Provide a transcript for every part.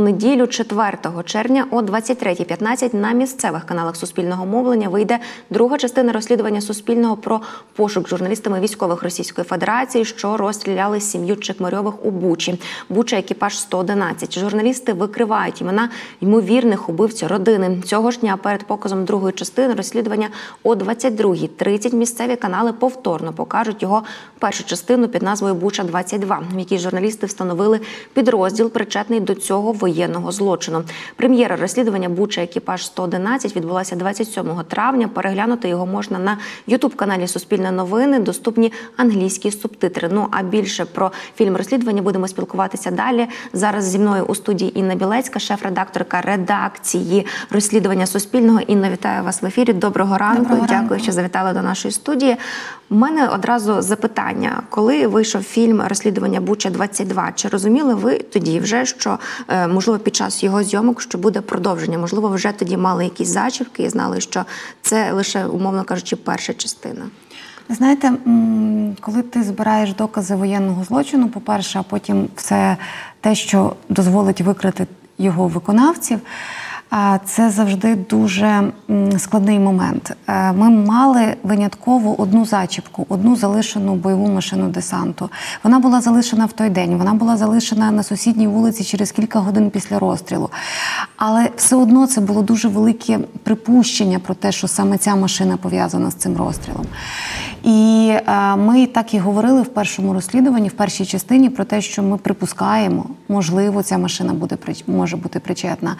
неділю 4 червня о 23:15 на місцевих каналах Суспільного мовлення вийде друга частина розслідування Суспільного про пошук журналістами військових Російської Федерації, що розстріляли сім'ю Чекмарьових у Бучі. Буча, екіпаж 111. Журналісти викривають імена ймовірних убивць родини. Цього ж дня перед показом другої частини розслідування о 22:30 місцеві канали повторно покажуть його першу частину під назвою «Буча-22», в якій журналісти встановили підрозділ, причетний до цього воєнного злочину. Прем'єра розслідування «Буча. Екіпаж 111» відбулася 27 травня. Переглянути його можна на YouTube-каналі «Суспільне новини», доступні англійські субтитри. Ну, а більше про фільм розслідування будемо спілкуватися далі. Зараз зі мною у студії Інна Білецька, шеф-редакторка редакції розслідування Суспільного. Інна, вітаю вас в ефірі. Доброго ранку. Дякую, що завітали до нашої студії. У мене одразу запитання. Коли вийшов фільм розслідування «Буча-22», чи розуміли ви тоді вже, що, можливо, під час його зйомок, що буде продовження? Можливо, вже тоді мали якісь зачіпки і знали, що це лише, умовно кажучи, перша частина? Знаєте, коли ти збираєш докази воєнного злочину, по-перше, а потім все те, що дозволить викрити його виконавців, це завжди дуже складний момент. Ми мали винятково одну зачіпку, одну залишену бойову машину десанту. Вона була залишена в той день, вона була залишена на сусідній вулиці через кілька годин після розстрілу. Але все одно це було дуже велике припущення про те, що саме ця машина пов'язана з цим розстрілом. І ми так і говорили в першому розслідуванні, в першій частині, про те, що ми припускаємо, можливо, ця машина може бути причетна.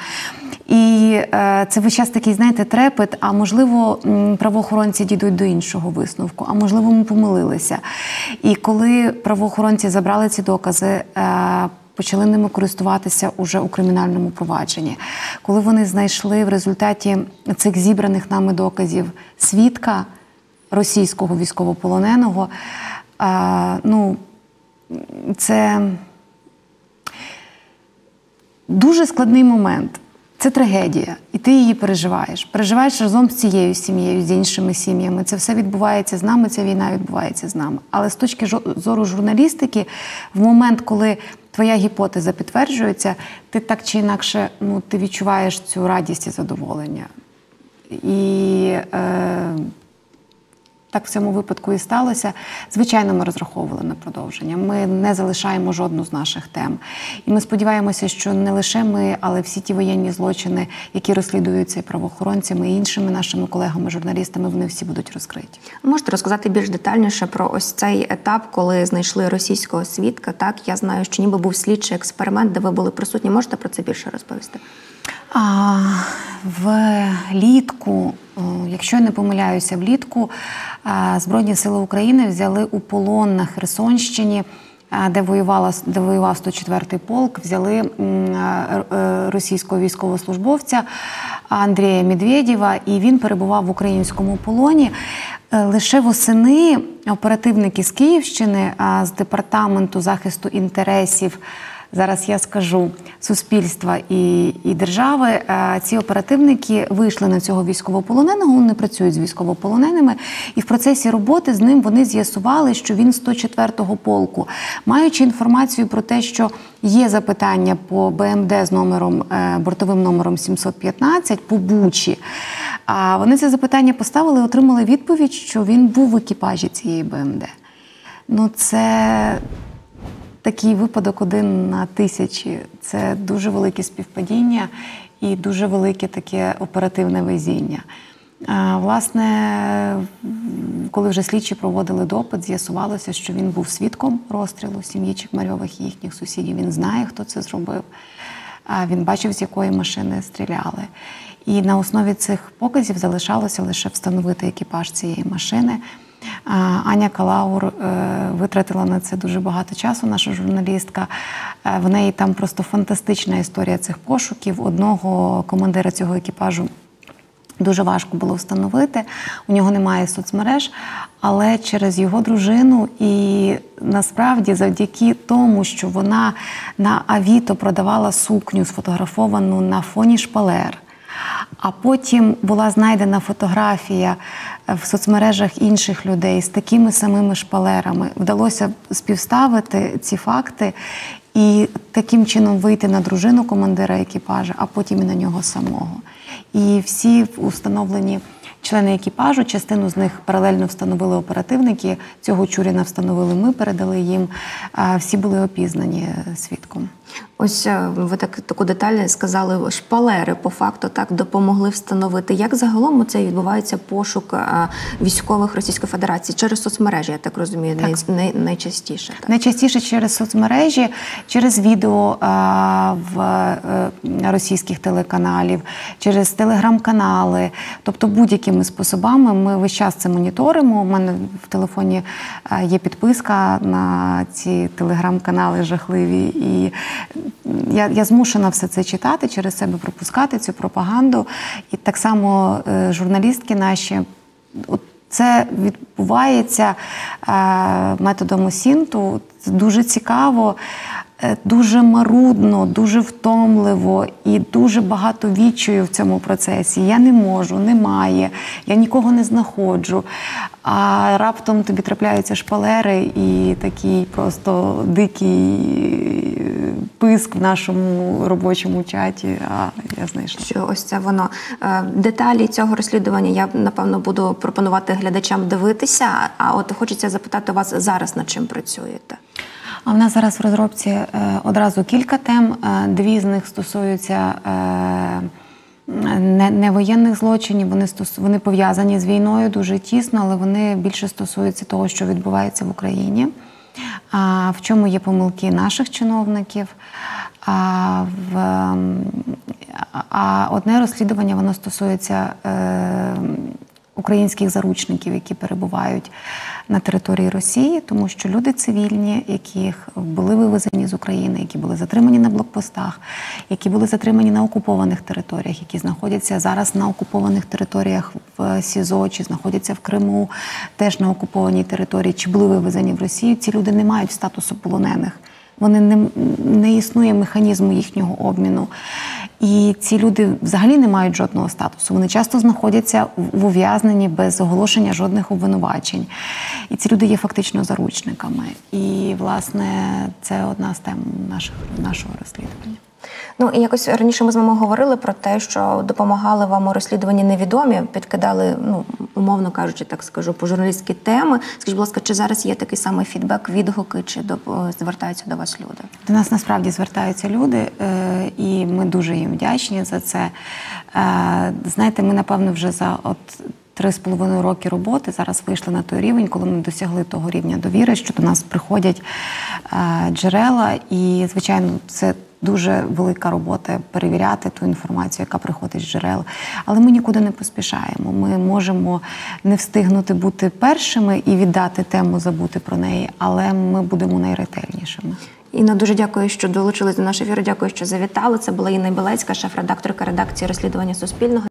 І це весь час такий, знаєте, трепет, а можливо, правоохоронці дійдуть до іншого висновку, а можливо, ми помилилися. І коли правоохоронці забрали ці докази, почали ними користуватися уже у кримінальному провадженні. Коли вони знайшли в результаті цих зібраних нами доказів свідка російського військовополоненого, це дуже складний момент. Це трагедія, і ти її переживаєш. Переживаєш разом з цією сім'єю, з іншими сім'ями. Це все відбувається з нами, ця війна відбувається з нами. Але з точки зору журналістики, в момент, коли твоя гіпотеза підтверджується, ти так чи інакше, ти відчуваєш цю радість і задоволення. І так в цьому випадку і сталося. Звичайно, ми розраховували на продовження. Ми не залишаємо жодну з наших тем. І ми сподіваємося, що не лише ми, але всі ті воєнні злочини, які розслідуються і правоохоронцями, і іншими нашими колегами-журналістами, вони всі будуть розкриті. Можете розказати більш детальніше про ось цей етап, коли знайшли російського свідка? Так, я знаю, що ніби був слідчий експеримент, де ви були присутні. Можете про це більше розповісти? Влітку, якщо я не помиляюся, влітку Збройні сили України взяли у полон на Херсонщині, де воював 104-й полк, взяли російського військовослужбовця Андрія Медведєва, і він перебував в українському полоні. Лише восени оперативники з Київщини, з Департаменту захисту інтересів, зараз я скажу, суспільства і держави, ці оперативники вийшли на цього військовополоненого, вони працюють з військовополоненими, і в процесі роботи з ним вони з'ясували, що він 104-го полку. Маючи інформацію про те, що є запитання по БМД з бортовим номером 715 по Бучі, вони це запитання поставили і отримали відповідь, що він був в екіпажі цієї БМД. Це такий випадок 1 на 1000. Це дуже велике співпадіння і дуже велике таке оперативне везіння. Власне, коли вже слідчі проводили допит, з'ясувалося, що він був свідком розстрілу сім'ї Чекмарьових і їхніх сусідів. Він знає, хто це зробив. Він бачив, з якої машини стріляли. І на основі цих показів залишалося лише встановити екіпаж цієї машини. Аня Калаур витратила на це дуже багато часу, наша журналістка. В неї там просто фантастична історія цих пошуків. Одного командира цього екіпажу дуже важко було встановити. У нього немає соцмереж, але через його дружину і насправді завдяки тому, що вона на Авіто продавала сукню, сфотографовану на фоні шпалер, А потім була знайдена фотографія в соцмережах інших людей з такими самими шпалерами. Вдалося співставити ці факти і таким чином вийти на дружину командира екіпажа, а потім і на нього самого. І всі установлені члени екіпажу, частину з них паралельно встановили оперативники, цього Чуріна встановили ми, передали їм, всі були опізнані свідком. Ось ви таку деталь сказали, шпалери по факту так допомогли встановити. Як загалом це відбувається пошук військових Російської Федерації? Через соцмережі, я так розумію, найчастіше? Так? Найчастіше через соцмережі, через відео в російських телеканалів, через телеграм-канали, тобто будь-якими способами ми весь час це моніторимо. У мене в телефоні є підписка на ці телеграм-канали жахливі, і я змушена все це читати, через себе пропускати цю пропаганду. І так само журналістки наші, це відбувається методом осінту, дуже цікаво, дуже марудно, дуже втомливо і дуже багато відчаю в цьому процесі. Я не можу, немає, я нікого не знаходжу. А раптом тобі трапляються шпалери і такий просто дикий писк в нашому робочому чаті, а я знайшла. Що ось це воно. Деталі цього розслідування я, напевно, буду пропонувати глядачам дивитися, а от хочеться запитати вас зараз, над чим працюєте? А в нас зараз в розробці одразу кілька тем. Дві з них стосуються не воєнних злочинів, вони пов'язані з війною дуже тісно, але вони більше стосуються того, що відбувається в Україні, в чому є помилки наших чиновників. А одне розслідування, воно стосується українських заручників, які перебувають на території Росії, тому що люди цивільні, яких були вивезені з України, які були затримані на блокпостах, які були затримані на окупованих територіях, які знаходяться зараз на окупованих територіях в СІЗО, чи знаходяться в Криму, теж на окупованій території, чи були вивезені в Росію, ці люди не мають статусу полонених. Не існує механізму їхнього обміну. І ці люди взагалі не мають жодного статусу. Вони часто знаходяться в ув'язненні без оголошення жодних обвинувачень. І ці люди є фактично заручниками. І, власне, це одна з тем нашого розслідування. Ну, і якось раніше ми з вами говорили про те, що допомагали вам у розслідуванні невідомі, підкидали, умовно кажучи, так скажу, по журналістські теми. Скажіть, будь ласка, чи зараз є такий самий фідбек, відгуки, чи звертаються до вас люди? До нас насправді звертаються люди, і ми дуже їм вдячні за це. Знаєте, ми, напевно, вже за 3,5 роки роботи зараз вийшли на той рівень, коли ми досягли того рівня довіри, що до нас приходять джерела, і, звичайно, це дуже велика робота перевіряти ту інформацію, яка приходить з джерел. Але ми нікуди не поспішаємо. Ми можемо не встигнути бути першими і віддати тему, забути про неї, але ми будемо найретельнішими. Інна, дуже дякую, що долучились до нашого ефіру. Дякую, що завітали. Це була Інна Білецька, шеф-редакторка редакції розслідування Суспільного.